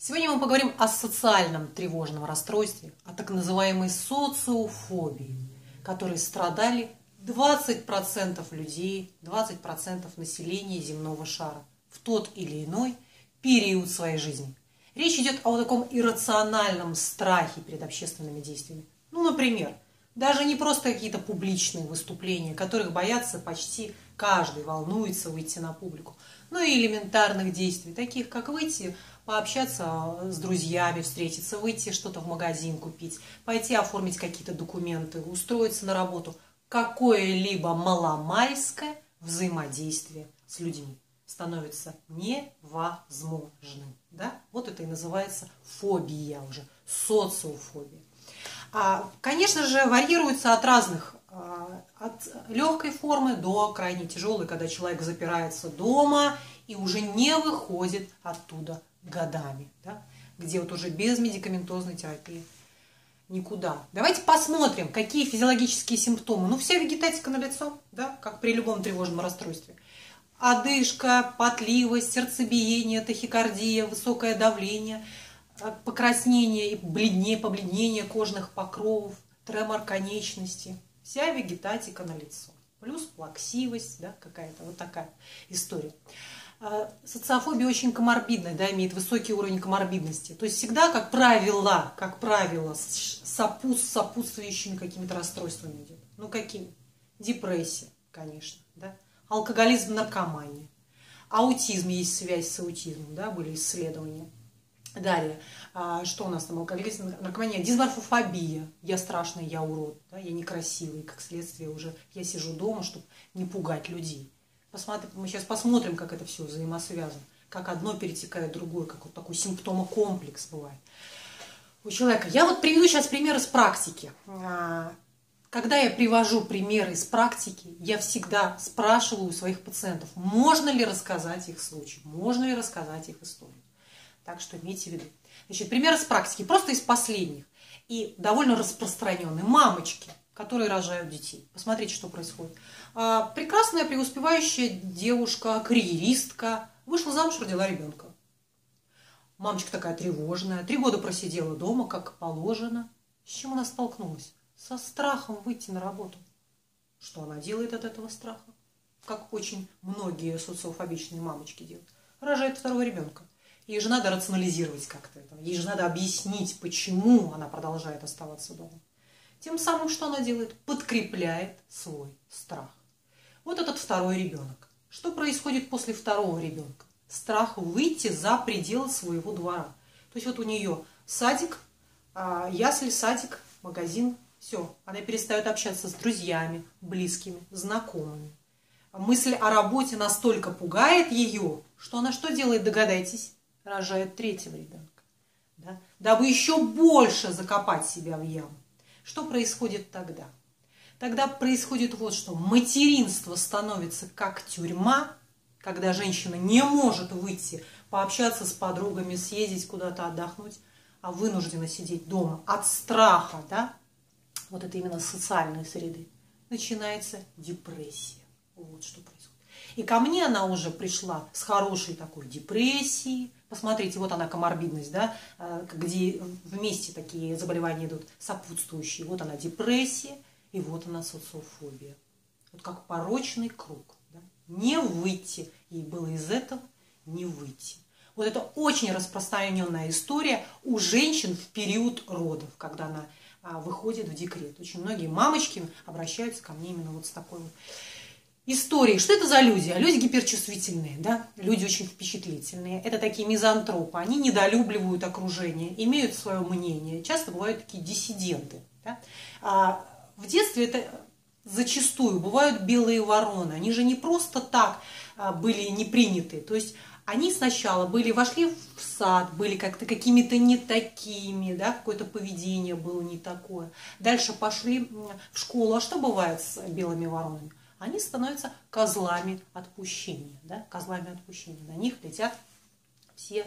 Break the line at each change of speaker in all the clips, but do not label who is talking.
Сегодня мы поговорим о социальном тревожном расстройстве, о так называемой социофобии, которой страдали 20% людей, 20% населения земного шара в тот или иной период своей жизни. Речь идет о таком иррациональном страхе перед общественными действиями. Например, даже не просто какие-то публичные выступления, которых боятся почти каждый, волнуется выйти на публику, но и элементарных действий, таких как выйти пообщаться с друзьями, встретиться, выйти что-то в магазин купить, пойти оформить какие-то документы, устроиться на работу. Какое-либо маломальское взаимодействие с людьми становится невозможным. Да? Вот это и называется фобия уже, социофобия. Конечно же, варьируется от разных, от легкой формы до крайне тяжелой, когда человек запирается дома и уже не выходит оттуда годами, да? Где вот уже без медикаментозной терапии никуда. Давайте посмотрим, какие физиологические симптомы. Вся вегетатика налицо, да? Как при любом тревожном расстройстве. Одышка, потливость, сердцебиение, тахикардия, высокое давление, покраснение и побледнение кожных покровов, тремор конечности. Вся вегетатика налицо. Плюс плаксивость, да, какая-то вот такая история. Социофобия очень коморбидная, да, имеет высокий уровень коморбидности. То есть всегда, как правило, с сопутствующими какими-то расстройствами идет. Какими? Депрессия, конечно, да. Алкоголизм, наркомания. Аутизм, есть связь с аутизмом, да, были исследования. Далее, что у нас там? Алкоголизм, наркомания, дисморфофобия. Я страшный, я урод, да, я некрасивый. Как следствие уже я сижу дома, чтобы не пугать людей. Мы сейчас посмотрим, как это все взаимосвязано, как одно перетекает в другое, как вот такой симптомокомплекс бывает у человека. Я вот приведу сейчас пример из практики. Когда я привожу примеры из практики, я всегда спрашиваю у своих пациентов, можно ли рассказать их случай, можно ли рассказать их историю. Так что имейте в виду. Значит, пример из практики, просто из последних и довольно распространенные. Мамочки, которые рожают детей. Посмотрите, что происходит. Прекрасная, преуспевающая девушка, карьеристка, вышла замуж, родила ребенка. Мамочка такая тревожная, 3 года просидела дома, как положено. С чем она столкнулась? Со страхом выйти на работу. Что она делает от этого страха? Как очень многие социофобичные мамочки делают. Рожает 2-го ребенка. Ей же надо рационализировать как-то это. Ей же надо объяснить, почему она продолжает оставаться дома. Тем самым, что она делает? Подкрепляет свой страх. Вот этот 2-й ребенок. Что происходит после 2-го ребенка? Страх выйти за пределы своего двора. То есть вот у нее садик, ясли, садик, магазин, все. Она перестает общаться с друзьями, близкими, знакомыми. Мысль о работе настолько пугает ее, что она что делает, догадайтесь? Рожает 3-го ребенка. Да? Дабы еще больше закопать себя в яму. Что происходит тогда? Тогда происходит вот что. Материнство становится как тюрьма, когда женщина не может выйти, пообщаться с подругами, съездить куда-то отдохнуть, а вынуждена сидеть дома от страха, да? Вот это именно социальной среды. Начинается депрессия. Вот что происходит. И ко мне она уже пришла с хорошей такой депрессией. Посмотрите, вот она коморбидность, да, где вместе такие заболевания идут сопутствующие. Вот она депрессия, и вот она социофобия. Вот как порочный круг. Да? Не выйти. Ей было из этого не выйти. Вот это очень распространенная история у женщин в период родов, когда она выходит в декрет. Очень многие мамочки обращаются ко мне именно вот с такой вот истории. Что это за люди? Люди гиперчувствительные, да? Люди очень впечатлительные. Это такие мизантропы. Они недолюбливают окружение, имеют свое мнение. Часто бывают такие диссиденты. Да? В детстве это зачастую бывают белые вороны. Они же не просто так были не приняты. То есть они сначала вошли в сад, были как-то какими-то не такими, да? Какое-то поведение было не такое. Дальше пошли в школу. А что бывает с белыми воронами? Они становятся козлами отпущения. Да? Козлами отпущения. На них летят все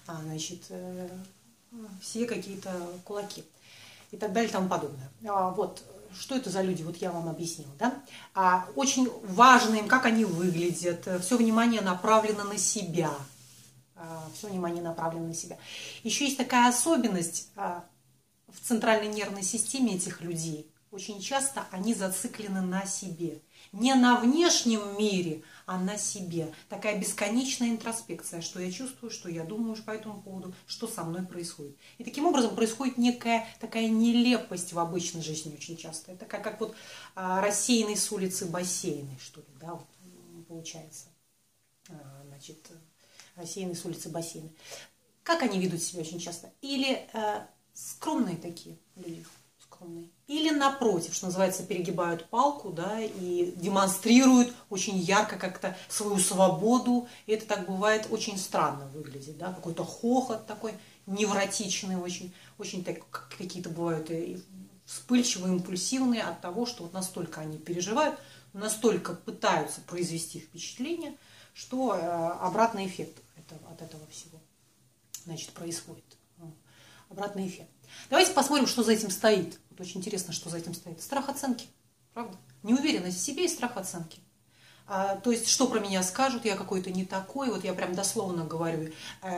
какие-то кулаки и так далее и тому подобное. Вот. Что это за люди? Вот я вам объяснила. Да? Очень важно им, как они выглядят. Все внимание направлено на себя. все внимание направлено на себя. Еще есть такая особенность в центральной нервной системе этих людей. Очень часто они зациклены на себе. Не на внешнем мире, а на себе. Такая бесконечная интроспекция, что я чувствую, что я думаю по этому поводу, что со мной происходит. И таким образом происходит некая такая нелепость в обычной жизни очень часто. Это как вот рассеянный с улицы бассейны, что ли, да, вот, получается. Значит, рассеянный с улицы бассейны. Как они ведут себя очень часто? Или скромные такие люди. Или напротив, что называется, перегибают палку, да, и демонстрируют очень ярко как-то свою свободу. И это так бывает очень странно выглядит, да, какой-то хохот такой невротичный, очень так, какие-то бывают и вспыльчивые, импульсивные от того, что вот настолько они переживают, настолько пытаются произвести впечатление, что обратный эффект от этого всего, значит, происходит. Обратный эффект. Давайте посмотрим, что за этим стоит. Вот очень интересно, что за этим стоит. Страх оценки, правда? Неуверенность в себе и страх оценки. То есть, что про меня скажут, я какой-то не такой, вот я прям дословно говорю,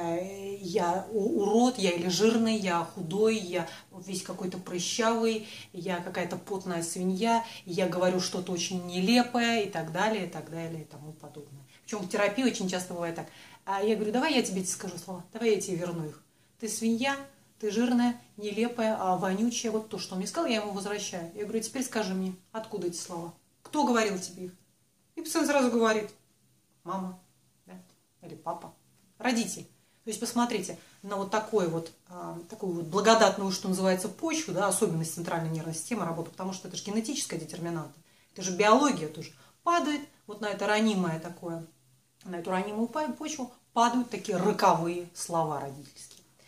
я урод, я или жирный, я худой, я весь какой-то прыщавый, я какая-то потная свинья, я говорю что-то очень нелепое и так далее, и тому подобное. Причем в терапии очень часто бывает так. Я говорю, давай я тебе скажу слова, давай я тебе верну их. Ты свинья, ты жирная, нелепая, вонючая, вот то, что он мне сказал, я ему возвращаю. Я говорю, теперь скажи мне, откуда эти слова? Кто говорил тебе их? И пациент сразу говорит, мама, да, или папа, родитель. То есть посмотрите на вот такую вот благодатную, что называется, почву, да, особенность центральной нервной системы работы, потому что это же генетическая детерминанта, это же биология тоже. Падает вот на это ранимое такое, на эту ранимую почву падают такие роковые слова родительские.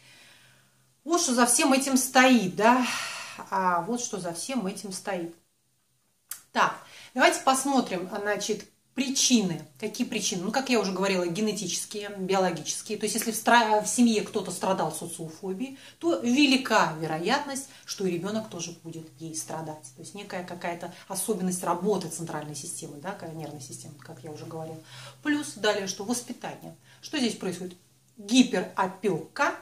Вот что за всем этим стоит, да, вот что за всем этим стоит. Так, давайте посмотрим, значит, причины. Какие причины? Ну, как я уже говорила, генетические, биологические. То есть, если в семье кто-то страдал социофобией, то велика вероятность, что и ребенок тоже будет ей страдать. То есть, некая какая-то особенность работы центральной системы, да, нервной системы, как я уже говорила. Плюс, далее, что воспитание. Что здесь происходит? Гиперопека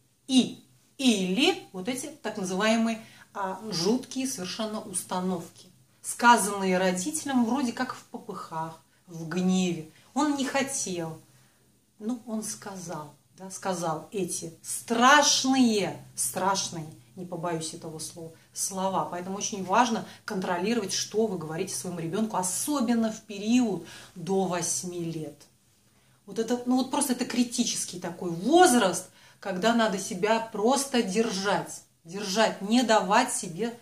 или вот эти так называемые жуткие совершенно установки, сказанные родителям вроде как в попыхах, в гневе. Он не хотел, но он сказал, да, сказал эти страшные, не побоюсь этого слова. Поэтому очень важно контролировать, что вы говорите своему ребенку, особенно в период до 8 лет. Вот это, просто это критический такой возраст, когда надо себя просто держать, не давать себе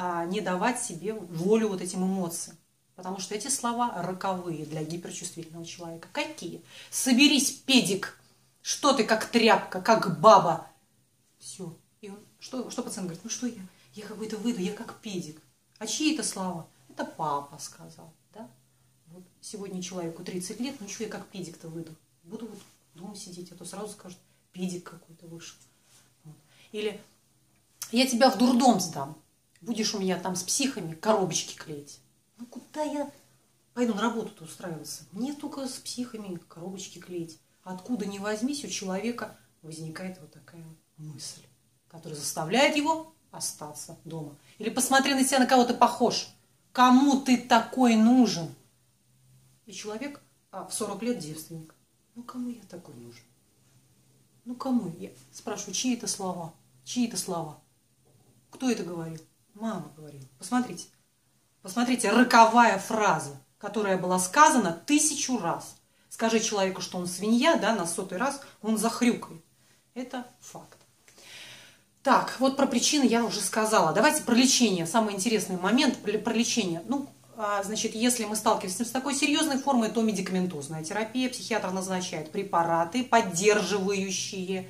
волю вот этим эмоциям. Потому что эти слова роковые для гиперчувствительного человека. Какие? Соберись, педик, что ты как тряпка, как баба. Все. И он, что пацан говорит? Ну что я какой-то выйду, я как педик. А чьи это слова? Это папа сказал. Да? Вот сегодня человеку 30 лет, ну что я как педик-то выйду? Буду вот дома сидеть, а то сразу скажут, педик какой-то вышел. Вот. Или я тебя в дурдом сдам. Будешь у меня там с психами коробочки клеить. Ну куда я пойду на работу-то устраиваться? Мне только с психами коробочки клеить. Откуда ни возьмись, у человека возникает вот такая мысль, которая заставляет его остаться дома. Или посмотри на себя, на кого ты похож. Кому ты такой нужен? И человек в 40 лет девственник. Ну кому я такой нужен? Ну кому? Я спрашиваю, чьи это слова? Чьи это слова? Кто это говорил? Мама говорила. Посмотрите, роковая фраза, которая была сказана 1000 раз. Скажи человеку, что он свинья, да, на 100-й раз он захрюкает. Это факт. Так, вот про причины я уже сказала. Давайте про лечение. Самый интересный момент про лечение. Значит, если мы сталкиваемся с такой серьезной формой, то медикаментозная терапия. Психиатр назначает препараты, поддерживающие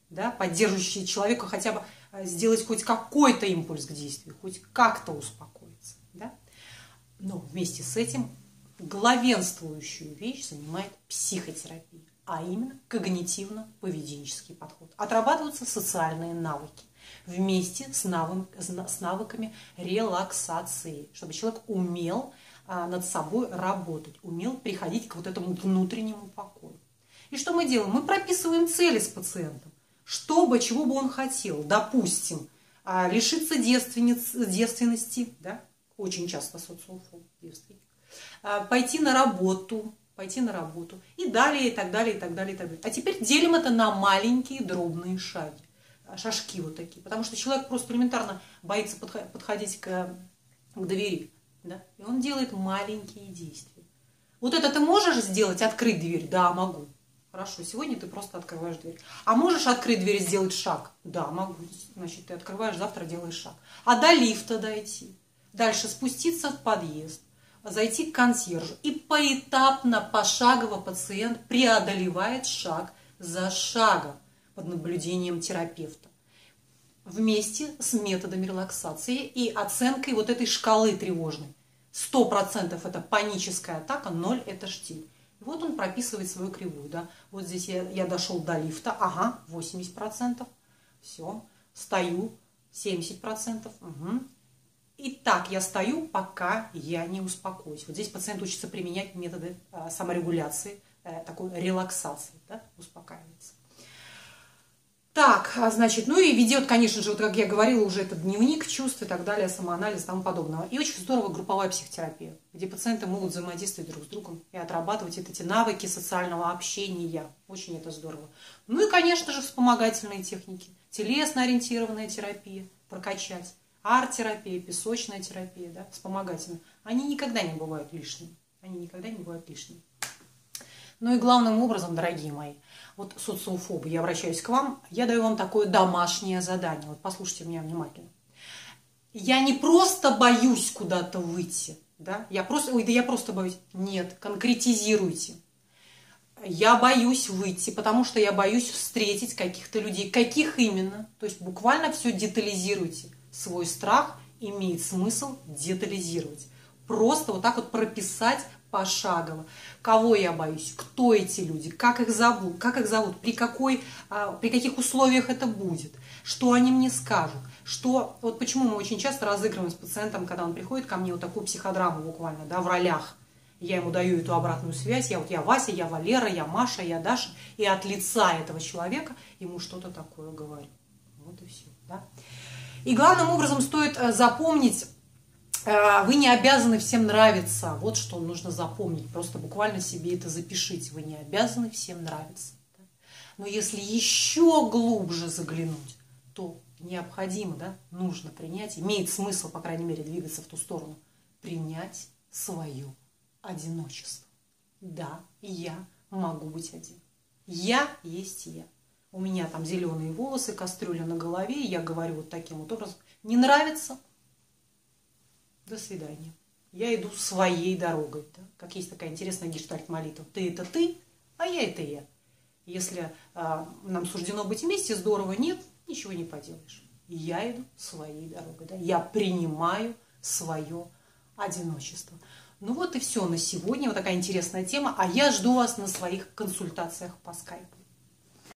человека хотя бы сделать хоть какой-то импульс к действию, хоть как-то успокоиться. Да? Но вместе с этим главенствующую вещь занимает психотерапия, а именно когнитивно-поведенческий подход. Отрабатываются социальные навыки вместе с навыками релаксации, чтобы человек умел над собой работать, умел приходить к вот этому внутреннему покою. И что мы делаем? Мы прописываем цели с пациентом, чего бы он хотел. Допустим, лишиться девственности, да? Очень часто социофоб, девственник. Пойти на работу, и далее, и так далее, и так далее, и так далее. А теперь делим это на маленькие дробные шажки вот такие, потому что человек просто элементарно боится подходить к двери, да? И он делает маленькие действия. Вот это ты можешь сделать, открыть дверь? Да, могу. Хорошо, сегодня ты просто открываешь дверь. А можешь открыть дверь и сделать шаг? Да, могу. Значит, ты открываешь, завтра делаешь шаг. А до лифта дойти? Дальше спуститься в подъезд, зайти к консьержу. И поэтапно, пошагово пациент преодолевает шаг за шагом под наблюдением терапевта. Вместе с методами релаксации и оценкой вот этой шкалы тревожной. 100% это паническая атака, 0 это штиль. И вот он прописывает свою кривую. Да? Вот здесь я дошел до лифта, ага, 80%. Все, стою, 70%. Угу. И так я стою, пока я не успокоюсь. Вот здесь пациент учится применять методы саморегуляции, такой релаксации, да, успокаивается. Так, значит, ну и ведет, конечно же, вот как я говорила, уже этот дневник чувств и так далее, самоанализ и тому подобного. И очень здорово групповая психотерапия, где пациенты могут взаимодействовать друг с другом и отрабатывать эти навыки социального общения. Очень это здорово. Ну и, конечно же, вспомогательные техники. Телесно-ориентированная терапия, прокачать. Арт-терапия, песочная терапия, да, вспомогательная. Они никогда не бывают лишними. Ну и главным образом, дорогие мои, вот социофобы, я обращаюсь к вам, я даю вам такое домашнее задание. Вот послушайте меня внимательно. Я не просто боюсь куда-то выйти, да, я просто боюсь. Нет, конкретизируйте. Я боюсь выйти, потому что я боюсь встретить каких-то людей. Каких именно? То есть буквально все детализируйте. Свой страх имеет смысл детализировать. Просто вот так вот прописать пошагово. Кого я боюсь, кто эти люди, как их зовут, при каких условиях это будет, что они мне скажут, вот почему мы очень часто разыгрываем с пациентом, когда он приходит ко мне, вот такую психодраму буквально, да, в ролях. Я ему даю эту обратную связь, я Вася, я Валера, я Маша, я Даша, и от лица этого человека ему что-то такое говорю. Вот и все, да. И главным образом стоит запомнить, вы не обязаны всем нравиться. Вот что нужно запомнить. Просто буквально себе это запишите. Вы не обязаны всем нравиться. Но если еще глубже заглянуть, то необходимо, да, нужно принять, имеет смысл, по крайней мере, двигаться в ту сторону, принять свое одиночество. Да, я могу быть один. Я есть я. У меня там зеленые волосы, кастрюля на голове, и я говорю вот таким вот образом. Не нравится? До свидания. Я иду своей дорогой. Да? Как есть такая интересная гештальт-молитва. Ты – это ты, а я – это я. Если нам суждено быть вместе, здорово. Нет, ничего не поделаешь. Я иду своей дорогой. Да? Я принимаю свое одиночество. Ну вот и все на сегодня. Вот такая интересная тема. А я жду вас на своих консультациях по скайпу.